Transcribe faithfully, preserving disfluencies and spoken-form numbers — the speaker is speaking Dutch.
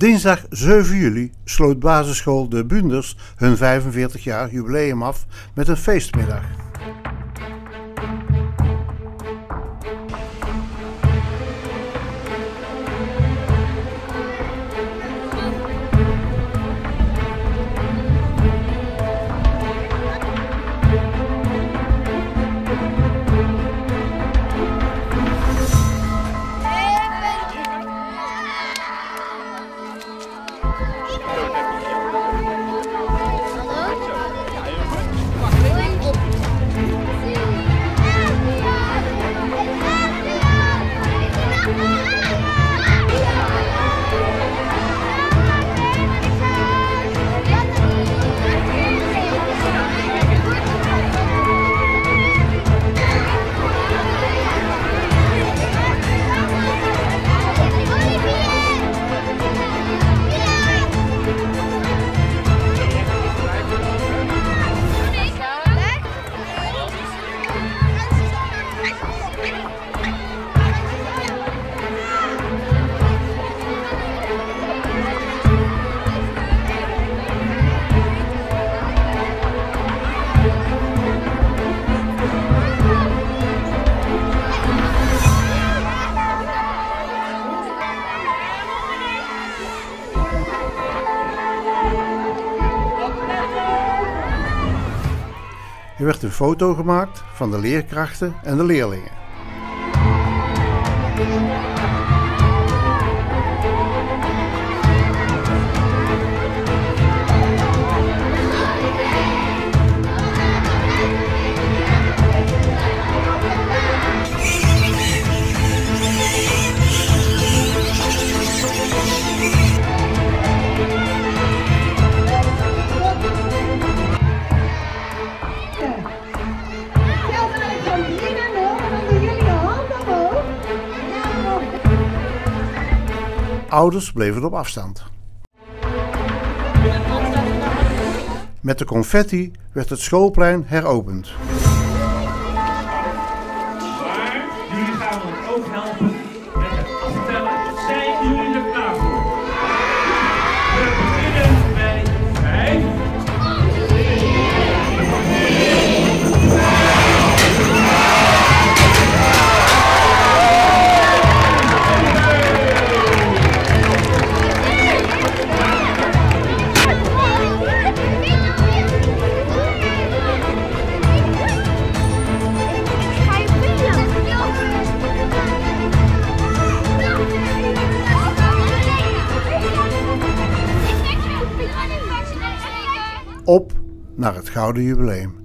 Dinsdag zeven juli sloot basisschool De Bunders hun vijfenveertig jaar jubileum af met een feestmiddag. Er werd een foto gemaakt van de leerkrachten en de leerlingen. Ouders bleven op afstand. Met de confetti werd het schoolplein heropend. Maar jullie gaan ons ook helpen met het aftellen. Zijn jullie er klaar voor? We beginnen bij vijf. Op naar het gouden jubileum.